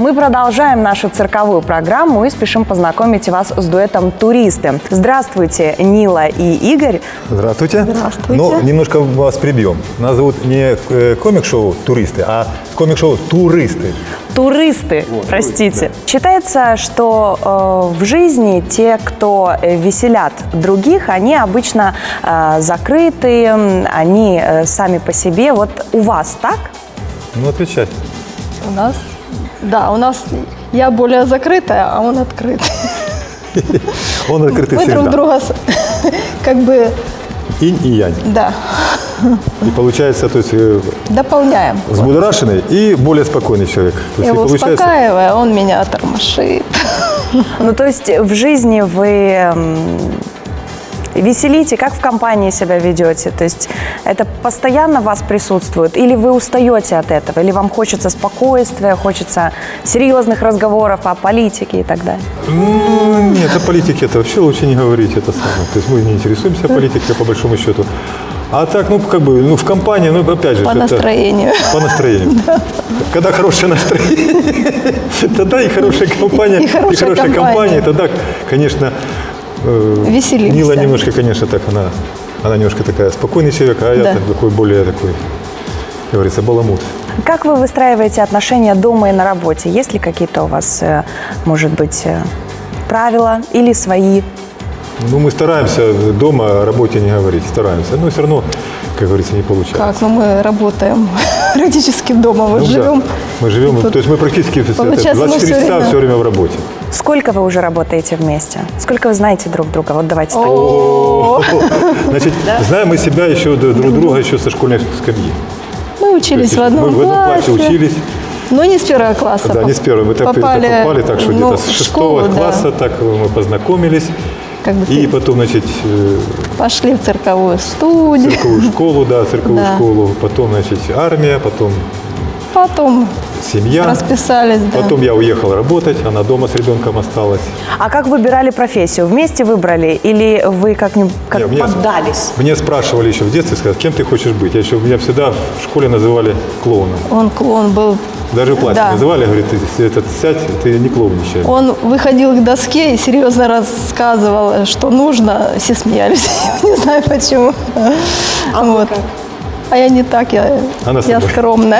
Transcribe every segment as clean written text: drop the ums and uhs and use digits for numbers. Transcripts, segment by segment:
Мы продолжаем нашу цирковую программу и спешим познакомить вас с дуэтом «Туристы». Здравствуйте, Нила и Игорь. Здравствуйте. Здравствуйте. Ну, немножко вас прибьем. Нас зовут не комик-шоу «Туристы», а комик-шоу «Туристы». Туристы, вот, простите. Да. Считается, что в жизни те, кто веселят других, они обычно закрыты, они сами по себе. Вот у вас так? Ну, отвечать. У нас, да, у нас я более закрытая, а он открытый. Он открытый всегда. Мы друг друга как бы... Инь и янь. Да. И получается, то есть... Дополняем. Взбудораженный и более спокойный человек. То есть, я его успокаиваю, он меня тормошит. Ну, то есть в жизни вы веселите, как в компании себя ведете? То есть это постоянно в вас присутствует? Или вы устаете от этого? Или вам хочется спокойствия, хочется серьезных разговоров о политике и так далее? Ну, нет, о политике это вообще лучше не говорить. Это самое. То есть мы не интересуемся политикой, по большому счету. А так, ну, как бы, ну, в компании, ну, опять же... По настроению. По настроению. Да. Когда хорошее настроение, тогда и хорошая компания, и хорошая компания, тогда, конечно... Веселимся. Нила немножко, конечно, так, она немножко такая спокойный человек, а я такой более такой, как говорится, баламут. Как вы выстраиваете отношения дома и на работе? Есть ли какие-то у вас, может быть, правила или свои? Ну, мы стараемся дома о работе не говорить, стараемся, но все равно, как говорится, не получается. Как? Ну, мы работаем практически дома, вот живем. Да. Мы живем, то есть мы практически 24 часа все время в работе. Сколько вы уже работаете вместе? Сколько вы знаете друг друга? Вот давайте так. Значит, знаем мы себя еще, друг друга еще со школьной скамьи. Мы учились в одном классе. Мы в одном классе учились. Но не с первого класса. Да, не с первого. Мы попали, так что где-то с 6 класса так мы познакомились. И потом, значит... Пошли в цирковую студию. Цирковую школу, да, цирковую школу. Потом, значит, армия, потом семья. Расписались, да. Потом я уехал работать, она дома с ребенком осталась. А как выбирали профессию? Вместе выбрали или вы как-нибудь поддались? Мне спрашивали еще в детстве, сказать, кем ты хочешь быть. Меня всегда в школе называли клоуном. Он клоун был. Даже в классе называли, говорит, ты сядь, ты не клоуничай. Он выходил к доске и серьезно рассказывал, что нужно. Все смеялись, не знаю почему. Вот. А я не так, я скромная.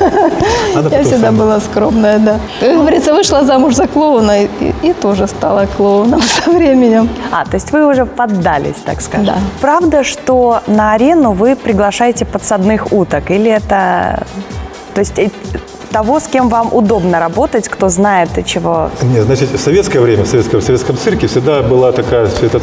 Я всегда была скромная, да. Как говорится, вышла замуж за клоуна и тоже стала клоуном со временем. То есть вы уже поддались, так скажем. Да. Правда, что на арену вы приглашаете подсадных уток? Или это... То есть того, с кем вам удобно работать, кто знает и чего? Нет, значит, в советское время, в советском цирке всегда была такая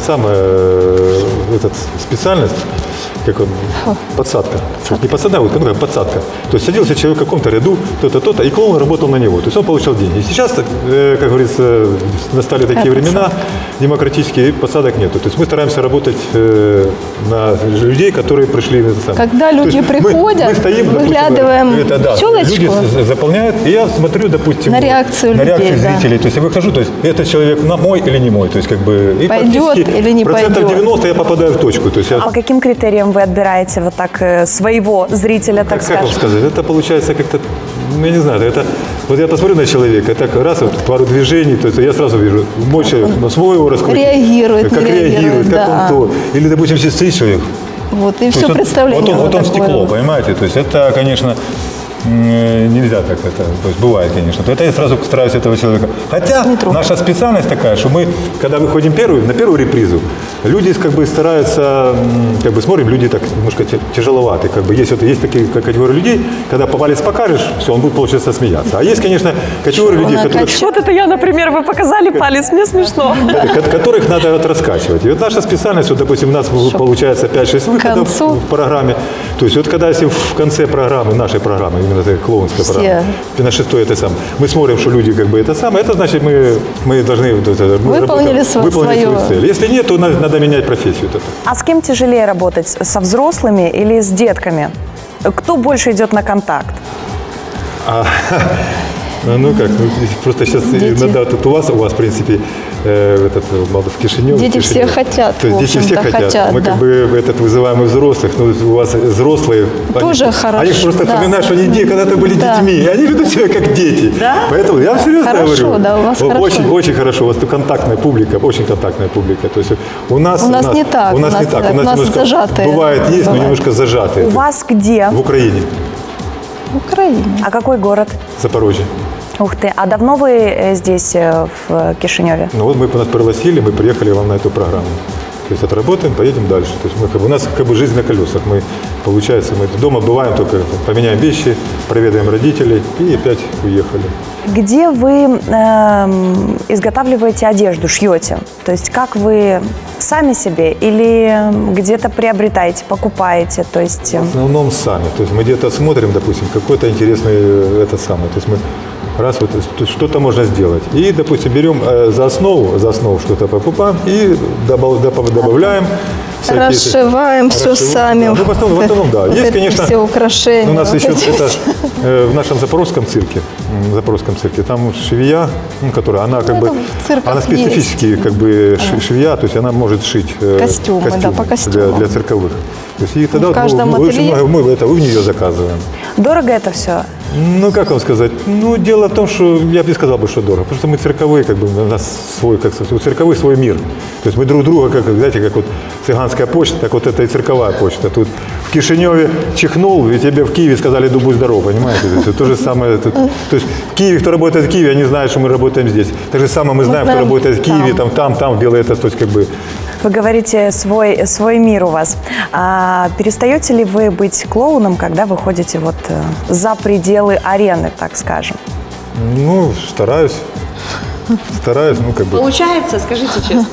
специальность, как он, подсадка. Не подсадная утка, ну как подсадка. То есть садился человек в каком-то ряду, то-то, то-то, и клоун работал на него. То есть он получал деньги. И сейчас, как говорится, настали такие времена демократические, и подсадок нету. То есть мы стараемся работать на людей, которые пришли на это самое. Когда люди приходят, мы стоим, выглядываем щелочку. Люди заполняют, и я смотрю, допустим, на реакцию зрителей. То есть я выхожу, то есть этот человек мой или не мой. То есть как бы и пойдет или не пойдет. 90% я попадаю в точку. То есть по каким критериям вы отбираете вот так своего зрителя, так скажем? Как вам сказать? Это получается как-то, я не знаю, это вот я посмотрю на человека, так раз, вот, пару движений, то есть я сразу вижу, мой человек, на свой его раскрутит. Реагирует, как реагирует, как он то. Или, допустим, здесь стоит человек. Вот, и все представление. Вот он стекло, понимаете? То есть это, конечно, нельзя так это, то есть бывает, конечно. То это я сразу стараюсь этого человека. Хотя наша специальность такая, что мы, когда выходим на первую репризу, люди как бы стараются, как бы смотрим, люди так немножко тяжеловаты. Как бы есть такие категории людей, когда по палец покажешь, все, он будет, получается, смеяться. А есть, конечно, категории людей, которых... Вот это я, например, вы показали палец, мне смешно. Которых надо вот раскачивать. И вот наша специальность, вот, допустим, у нас получается 5-6 выходов в программе. То есть вот когда если в конце программы, нашей программы, именно этой клоунской программы, на 6-й это самое, мы смотрим, что люди как бы это самое, это значит мы должны выполнили свою цель. Если нет, то надо менять профессию. А с кем тяжелее работать? Со взрослыми или с детками? Кто больше идет на контакт? Ну как, просто сейчас иногда тут у вас, в принципе, в Кишиневе. Дети все хотят, то есть дети все хотят. Мы как бы вызываем и взрослых, но у вас взрослые. Тоже хорошо. Они просто вспоминают, что они когда-то были детьми, и они ведут себя как дети. Да? Поэтому я серьезно говорю. Да, у вас очень, очень хорошо. У вас контактная публика, очень контактная публика. То есть у нас не так. У нас не так. У нас немножко зажатые. Бывает, есть, но немножко зажатые. У вас где? В Украине. В Украине. А какой город? Запорожье. Ух ты. А давно вы здесь, в Кишиневе? Ну вот мы нас пригласили, мы приехали вам на эту программу. То есть отработаем, поедем дальше. То есть у нас как бы жизнь на колесах. Мы, получается, мы дома бываем, только поменяем вещи, проведаем родителей и опять уехали. Где вы изготавливаете одежду, шьете? То есть как вы сами себе или где-то приобретаете, покупаете? То есть... В основном сами. То есть мы где-то смотрим, допустим, какой-то интересный это самое. То есть мы раз вот что-то можно сделать. И, допустим, берем за основу что-то покупаем и добавляем. Расшиваем все сами. Да. Ну, в основном, да. Есть, конечно, все украшения. У нас еще это в нашем запорожском цирке, там швея, которая, она как бы, она специфически как бы швея, то есть она может шить костюмы да, по костюмам. для цирковых. То есть и тогда мы это у нее заказываем. Дорого это все? Ну, как вам сказать? Ну, дело в том, что я бы не сказал, что дорого. Потому что мы цирковые, как бы, у нас свой, как сказать, у цирковых свой мир. То есть мы друг друга, как, знаете, как вот цыганская почта, так вот это и цирковая почта. Тут в Кишиневе чихнул, и тебе в Киеве сказали «будь здоров», понимаете? Это то же самое. То есть в Киеве, кто работает в Киеве, они знают, что мы работаем здесь. Так же самое мы знаем, кто работает в Киеве, там, в Белой, это, то есть как бы... Вы говорите, свой мир у вас. А перестаете ли вы быть клоуном, когда выходите вот за пределы арены, так скажем? Ну, стараюсь, ну, как бы... Получается, скажите честно?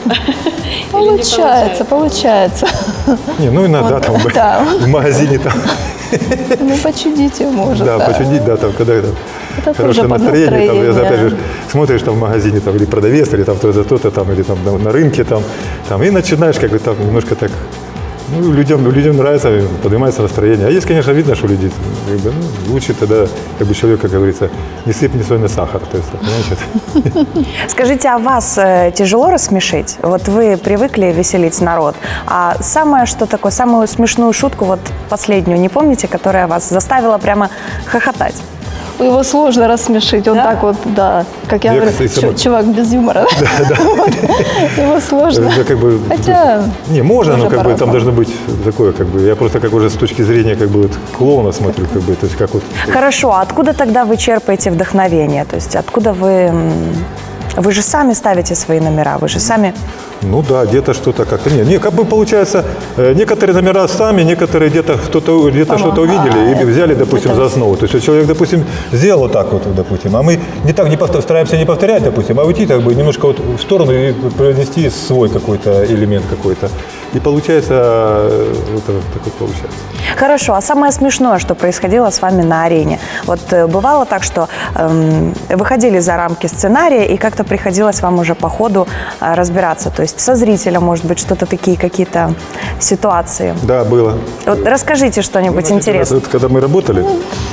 Получается. Не, ну, иногда там в магазине там... Ну, почудите, может. Да, почудить, да, там, когда это хорошее настроение, там, опять же, смотришь там в магазине, там, или продавец, или там кто-то, там, или там на рынке, там, и начинаешь как бы там немножко так, ну, людям нравится, поднимается настроение. А есть, конечно, видно, что люди, как бы, ну, лучше тогда, как бы человек, как говорится, не сыпь соль на сахар, то есть, понимаете? Скажите, а вас тяжело рассмешить? Вот вы привыкли веселить народ, а самое что такое, самую смешную шутку, вот последнюю, не помните, которая вас заставила прямо хохотать? Его сложно рассмешить, он так вот, да, как я говорю, чувак без юмора. Его сложно. Хотя... Не, можно, но как бы там должно быть такое, как бы, я просто как уже с точки зрения как бы вот клоуна смотрю, как бы, то есть как вот... Хорошо, а откуда тогда вы черпаете вдохновение? То есть откуда вы... Вы же сами ставите свои номера, вы же сами... Ну да, где-то что-то как-то. Не, как бы получается, некоторые номера сами, некоторые где-то что-то увидели и взяли, допустим, за основу. То есть человек, допустим, сделал вот так вот, допустим, а мы стараемся не повторять, допустим, а уйти как бы немножко вот в сторону и принести свой какой-то элемент какой-то. И получается, вот так вот получается. Хорошо, а самое смешное, что происходило с вами на арене? Вот бывало так, что выходили за рамки сценария, и как-то приходилось вам уже по ходу разбираться, то есть со зрителем, может быть, что-то такие какие-то ситуации? Да, было. Вот расскажите что-нибудь интересное. Вот, когда мы работали,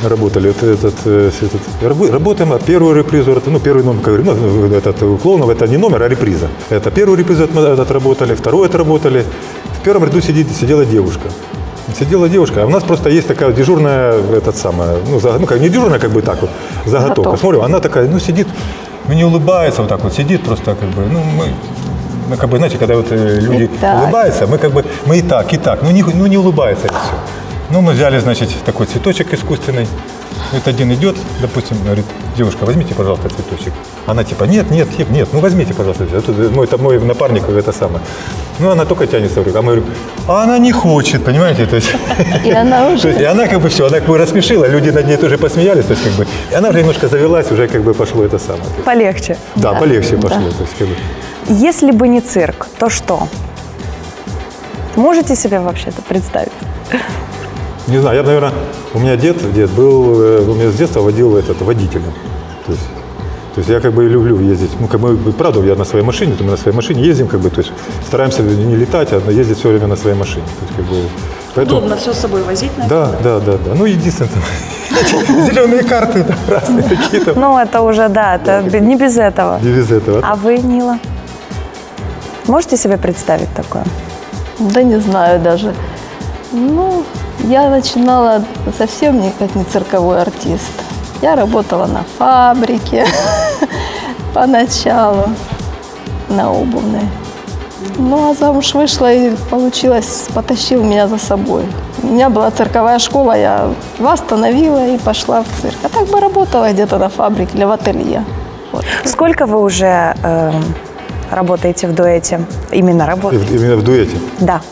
работаем, а первую репризу, первый номер, у клоунов это не номер, а реприза. Это первую репризу отработали, вторую отработали. В первом ряду сидела девушка. А у нас просто есть такая дежурная, не дежурная, как бы так вот, заготовка. Смотрю, она такая, сидит, не улыбается, вот так вот сидит, просто как бы, мы как бы, знаете, когда вот люди улыбаются, мы и так, не улыбается это все. Ну, мы взяли, значит, такой цветочек искусственный. Вот один идет, допустим, говорит, девушка, возьмите, пожалуйста, цветочек. Она типа, нет, возьмите, пожалуйста. Это мой напарник, это самое. Ну, она только тянется в руку. А мы говорим, а она не хочет, понимаете? То есть, и она уже... И она как бы все, она как бы рассмешила, люди над ней тоже посмеялись, то есть как бы, и она уже немножко завелась, уже как бы пошло это самое. Полегче. Да, полегче пошло. То есть, как бы. Если бы не цирк, то что? Можете себе вообще это представить? Не знаю, я, наверное, у меня дед был, у меня с детства водил водителем. То есть я как бы люблю ездить, правда, я на своей машине, мы на своей машине ездим, как бы, то есть стараемся не летать, а ездить все время на своей машине. То есть, как бы, Поэтому... Удобно все с собой возить, Да. Ну, единственное, зеленые карты разные какие-то. Ну, это уже, да, это не без этого. Не без этого. А вы, Нила? Можете себе представить такое? Да не знаю даже. Ну, я начинала совсем как не цирковой артист. Я работала на фабрике поначалу, на обувной. Ну, а замуж вышла и получилось, потащил меня за собой. У меня была цирковая школа, я восстановила и пошла в цирк. А так бы работала где-то на фабрике или в ателье. Вот. Сколько вы уже работаете в дуэте? Именно работаете? Именно в дуэте? Да.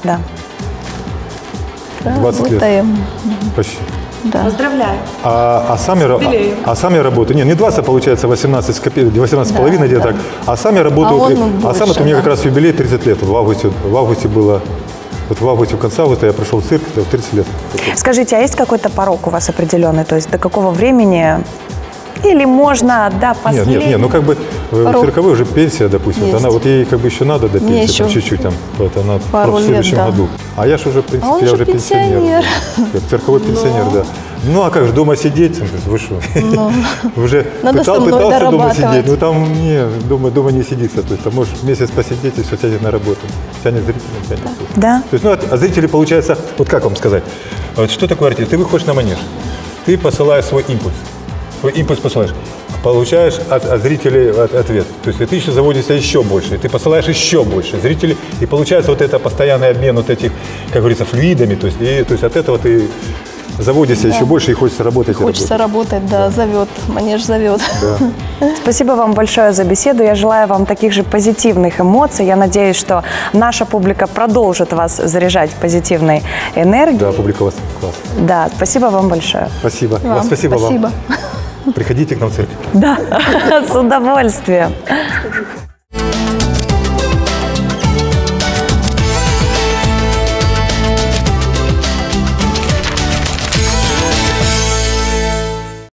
20 лет. Работаем. Почти. Да. Поздравляю. А сами работают, не 20, а получается 18,5 где-то так. А сами работают, сам это у меня как раз юбилей 30 лет. В августе было, вот в августе, в конце августа я пришел в цирк, 30 лет. Скажите, а есть какой-то порог у вас определенный? То есть до какого времени? Или можно до последнего? Нет, ну как бы цирковой уже пенсия, допустим, вот она вот ей как бы еще надо до пенсии, там чуть-чуть там, вот она в следующем году. А я же уже, в принципе, я уже пенсионер. Я цирковой пенсионер, да. Ну а как же дома сидеть? Вы что? Уже пытался дома сидеть, но там дома не сидится. То есть там можешь месяц посидеть и все тянет на работу. Тянет зрителям, тянет. Да. То есть, ну, а зрители, получается, вот как вам сказать? Вот что такое артист? Ты выходишь на манеж, ты посылаешь свой импульс. Свой импульс посылаешь, получаешь от зрителей ответ. То есть ты еще заводишься еще больше, ты посылаешь еще больше зрителей, и получается вот это постоянный обмен вот этих, как говорится, флюидами, то есть от этого ты заводишься еще больше и хочется работать. Хочется работать, да, зовет, манеж зовет. Да. Спасибо вам большое за беседу. Я желаю вам таких же позитивных эмоций. Я надеюсь, что наша публика продолжит вас заряжать позитивной энергией. Да, публика у вас класс. Да, спасибо вам большое. Спасибо. Вам Спасибо вам. Спасибо. Приходите к нам в цирк. Да, с удовольствием.